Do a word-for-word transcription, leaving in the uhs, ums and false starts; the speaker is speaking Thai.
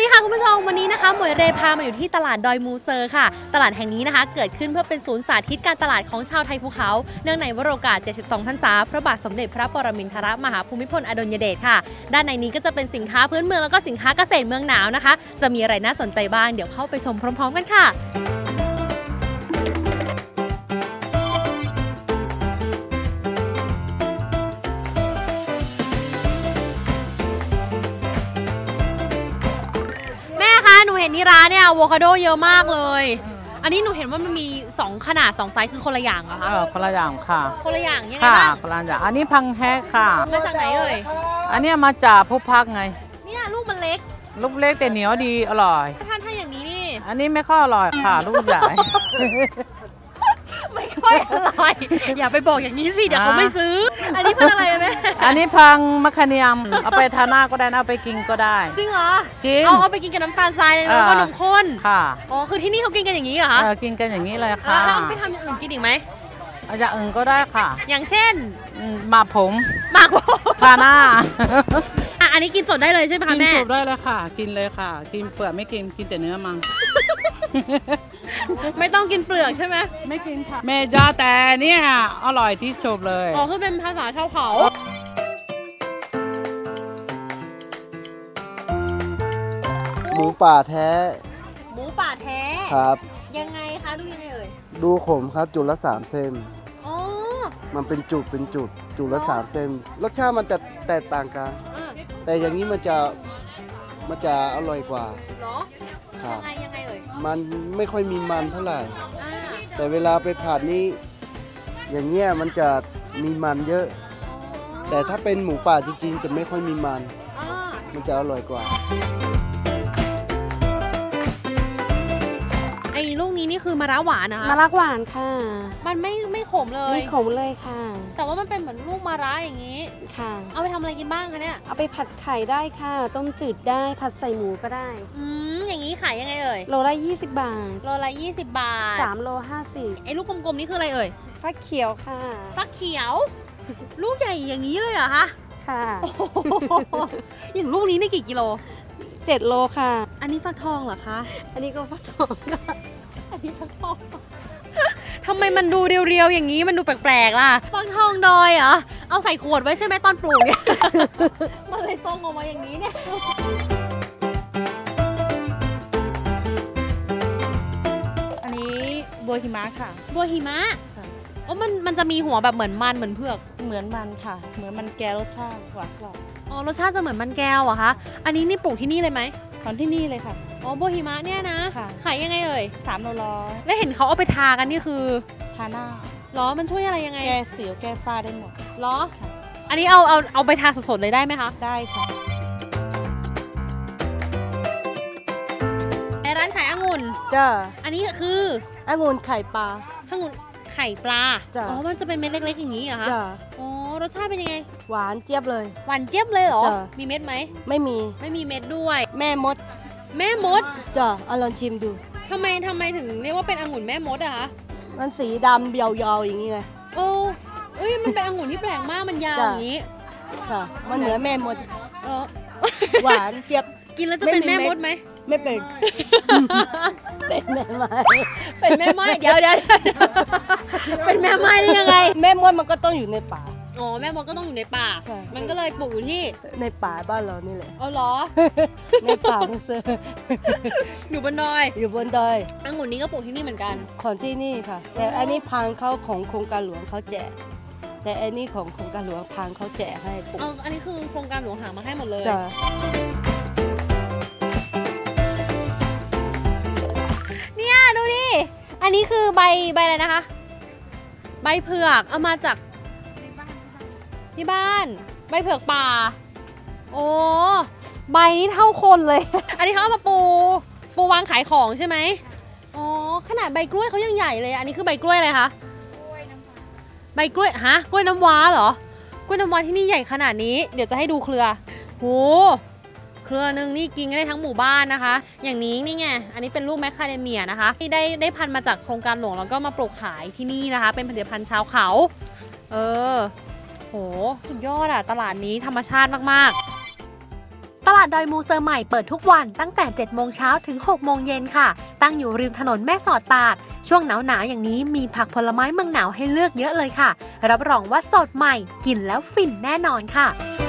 ดีค่ะคุณผู้ชมวันนี้นะคะหมวยเรพามาอยู่ที่ตลาดดอยมูเซอร์ค่ะตลาดแห่งนี้นะคะเกิดขึ้นเพื่อเป็นศูนย์สาธิตการตลาดของชาวไทยภูเขาเนื่องในวโรกาสเจ็ดสิบสองพรรษาพระบาทสมเด็จพระปรมินทรมหาภูมิพลอดุลยเดชค่ะด้านในนี้ก็จะเป็นสินค้าพื้นเมืองแล้วก็สินค้าเกษตรเมืองหนาวนะคะจะมีอะไรน่าสนใจบ้างเดี๋ยวเข้าไปชมพร้อมๆกันค่ะหนูเห็นที่ร้านเนี่ยอะโวคาโดเยอะมากเลยอันนี้หนูเห็นว่ามันมีสองขนาดสองไซส์คือคนละอย่างเหรอคะเออคนละอย่างค่ะคนละอย่างยังไงบ้างค่ะคนละอย่างอันนี้พังแฮกค่ะมาจากไหนเอ่ยอันนี้มาจากผู้พักไงเนี่ยลูกมันเล็กลูกเล็กแต่เหนียวดีอร่อยท่านถ้าอย่างนี้นี่อันนี้ไม่ค่อยอร่อยค่ะลูกใหญ่ไม่ค่อยอร่อยอย่าไปบอกอย่างนี้สิเดี๋ยวเขาไม่ซื้ออันนี้พันอะไรแม่อันนี้พังมะขามเนียมเอาไปทาหน้าก็ได้เอาไปกินก็ได้จริงเหรอจริงเอาเอาไปกินกับน้ำตาลทรายเลยแล้วก็นมข้นค่ะอ๋อคือที่นี่เขากินกันอย่างนี้เหรอคะกินกันอย่างนี้เลยค่ะแล้วไปทำอย่างอื่นกินอีกไหมอย่างอื่นก็ได้ค่ะอย่างเช่นหมากผมหมากผมทาหน้าอ่ะอันนี้กินสดได้เลยใช่ไหมคะแม่กินสดได้เลยค่ะกินเลยค่ะกินเปลือกไม่กินกินแต่เนื้อมังไม่ต้องกินเปลือกใช่ไหมไม่กินค่ะเมจาแต่เนี่ยอร่อยที่สุดเลยอ๋อคือเป็นภาษาชาวเขาหมูป่าแท้หมูป่าแท้ครับยังไงคะดูยังไงเอ่ยดูขมครับจุดละสามเส้นอ๋อมันเป็นจุดเป็นจุดจุดละสามเส้นรสชาติมันจะแตกต่างกันแต่อย่างนี้มันจะมันจะอร่อยกว่าเหรอยังไงยังไงเอ่ยมันไม่ค่อยมีมันเท่าไหร่แต่เวลาไปผัดนี้อย่างเงี้ยมันจะมีมันเยอะแต่ถ้าเป็นหมูป่าจริงๆจะไม่ค่อยมีมันมันจะอร่อยกว่าไอ้ลูกนี้นี่คือมะระหวานนะคะมะระหวานค่ะมันไม่ไม่ขมเลยไม่ขมเลยค่ะแต่ว่ามันเป็นเหมือนลูกมะระอย่างนี้ค่ะเอาไปทำอะไรกินบ้างคะเนี่ยเอาไปผัดไข่ได้ค่ะต้มจืดได้ผัดใส่หมูก็ได้อืมอย่างนี้ขายยังไงเอ่ยโลละยี่สิบบาทโลละยี่สิบบาทสามโลห้าสิบไอ้ลูกกลมๆนี่คืออะไรเอ่ยฟักเขียวค่ะฟักเขียวลูกใหญ่อย่างนี้เลยเหรอคะค่ะอย่างลูกนี้นี่กี่กิโลเจ็ดโลค่ะอันนี้ฟักทองเหรอคะอันนี้ก็ฟักทองค่ะอันนี้ฟักทองทำไมมันดูเรียวๆอย่างนี้มันดูแปลกๆล่ะฟักทองดอยเหรอเอาใส่ขวดไว้ใช่ไหมตอนปลูกเนี่ยมันเลยทรงออกมาอย่างนี้เนี่ยอันนี้บัวหิมะค่ะบัวหิมะอ๋อมันมันจะมีหัวแบบเหมือนมันเหมือนเผือกเหมือนมันค่ะเหมือนมันแก้วรสชาติหวานกรอบอ๋อรสชาติจะเหมือนมันแก้วเหรอคะอันนี้นี่ปลูกที่นี่เลยไหมของที่นี่เลยค่ะอ๋อบัวหิมะเนี่ยนะขายยังไงเอ่ยสามโลร้อยแล้วเห็นเขาเอาไปทากันนี่คือทาหน้าหรอมันช่วยอะไรยังไงแก้สิวแก้ฝ้าได้หมดหรออันนี้เอาเอาเอาไปทาสดๆเลยได้ไหมคะได้ค่ะในร้านขายองุ่นจ้าอันนี้คือองุ่นไข่ปลาองุ่นไข่ปลาอ๋อมันจะเป็นเม็ดเล็กๆอย่างนี้เหรอคะจ้าอ๋อรสชาติเป็นยังไงหวานเจี๊ยบเลยหวานเจี๊ยบเลยเหรอมีเม็ดไหมไม่มีไม่มีเม็ดด้วยแม่มดแม่มดจ้าเอาลองชิมดูทำไมทำไมถึงเรียกว่าเป็นองุ่นแม่มดอะคะมันสีดำยาวๆอย่างนี้ไงโอ้เอ้ยมันเป็นองุ่นที่แปลกมากมันยาวอย่างนี้ค่ะมันเหมือนแม่มดอ๋อหวานเจี๊ยบกินแล้วจะเป็นแม่มดไหมไม่เป็นเป็นแม่ไม้เป็นแม่ไม้เดี๋ยวเดี๋ยวเป็นแม่ไม้ได้ยังไงแม่มดมันก็ต้องอยู่ในป่าอ๋อแม่มดก็ต้องอยู่ในป่ามันก็เลยปลูกอยู่ที่ในป่าบ้านเรานี่แหละอ๋อเหรอในป่ามุเซอร์อยู่บนดอยอยู่บนดอยองุ่นนี้ก็ปลูกที่นี่เหมือนกันของที่นี่ค่ะแต่อันนี้พังเขาของโครงการหลวงเขาแจกแต่อันนี้ของโครงการหลวงพังเขาแจกให้ปลูกอ๋ออันนี้คือโครงการหลวงหามาให้หมดเลยจ้ะเนี่ยดูดิอันนี้คือใบใบอะไรนะคะใบเผือกเอามาจากที่บ้านใบเผือกป่าโอ้ใบนี้เท่าคนเลยอันนี้เขาเอามาปูปูวางขายของใช่ไหมอ๋อขนาดใบกล้วยเขายังใหญ่เลยอันนี้คือใบกล้วยอะไรคะใบกล้วยฮะกล้วยน้ำว้าเหรอกล้วยน้ำว้าที่นี่ใหญ่ขนาดนี้เดี๋ยวจะให้ดูเครือโหเครือนึงนี่กินได้ทั้งหมู่บ้านนะคะอย่างนี้นี่ไงอันนี้เป็นลูกแมคคาเดเมียนะคะที่ได้ได้พันธุ์มาจากโครงการหลวงแล้วก็มาปลูกขายที่นี่นะคะเป็นผลิตภัณฑ์ชาวเขาเออโหสุดยอดอะตลาดนี้ธรรมชาติมากๆตลาดดอยมูเซอร์ใหม่เปิดทุกวันตั้งแต่เจ็ดโมงเช้าถึงหกโมงเย็นค่ะตั้งอยู่ริมถนนแม่สอดตากช่วงหนาวๆอย่างนี้มีผักผลไม้เมืองหนาวให้เลือกเยอะเลยค่ะรับรองว่าสดใหม่กินแล้วฟินแน่นอนค่ะ